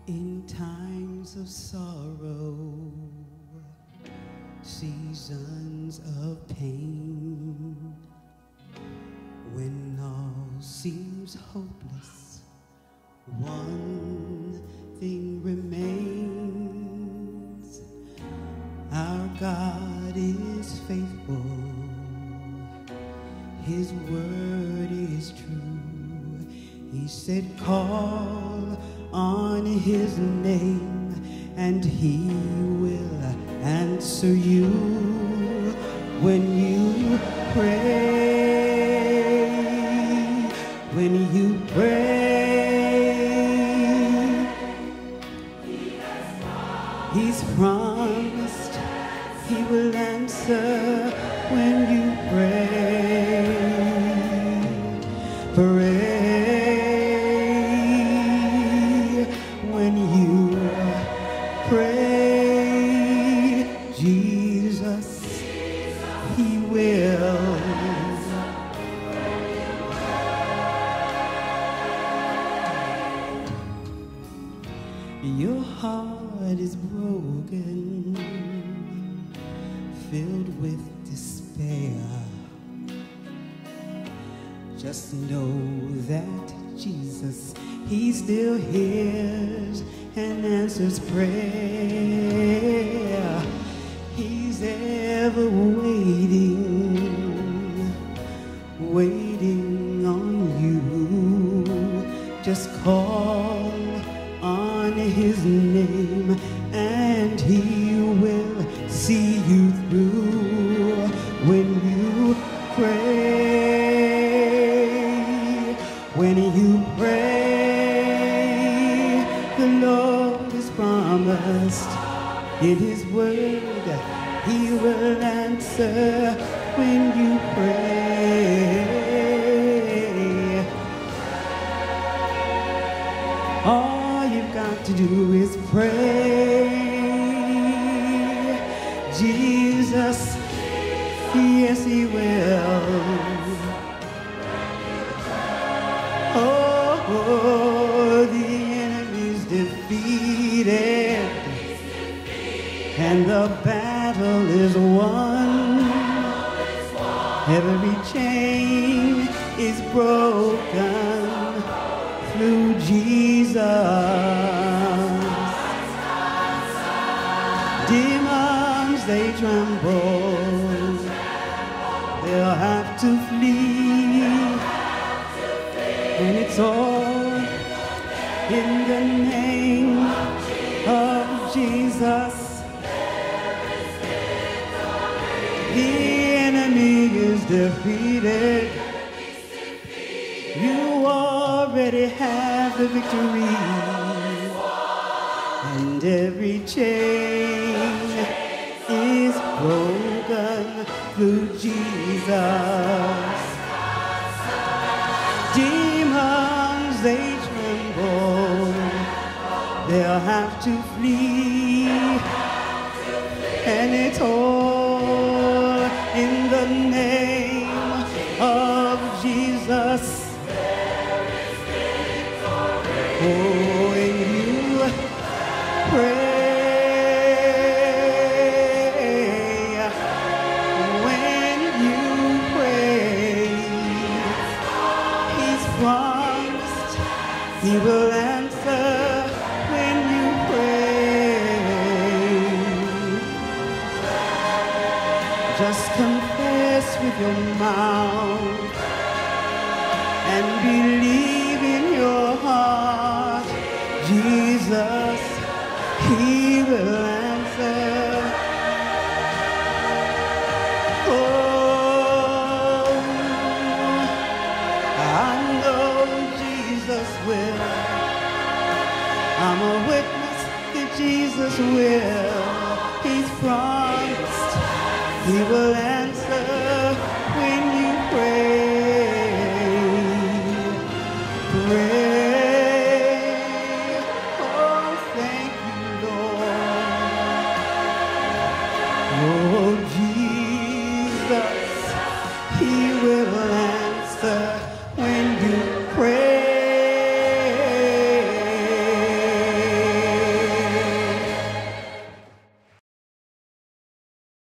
In times of sorrow, seasons of pain, when all seems hopeless, one thing remains. Our God is faithful, His word is true. He said, call on His name, and He will answer you when you pray. When you pray, He's promised He will answer when you pray. Pray. When you pray, Jesus, He will. Your heart is broken, filled with despair. Just know that Jesus, He still hears and answers prayer. He's ever waiting on you. Just call on His name, and He will see you through. When you pray, when you pray, the Lord has promised in His word He will answer when you pray. All you've got to do is pray. Jesus, yes, He will. Oh, the enemy's defeated, and the battle is won. Every chain is broken through Jesus. Demons, they tremble, they'll have to flee, and it's all in the name of Jesus. The enemy is defeated. You already have the victory, and every chain is broken through Jesus. Demons, they tremble, they'll have to flee, and it's all in the name of Jesus. Oh, when you pray, when you pray, He's promised He will answer when you pray. Just confess with your mouth and believe in your heart. Jesus, He will answer. Oh, I know Jesus will. I'm a witness that Jesus will. He's promised He will answer.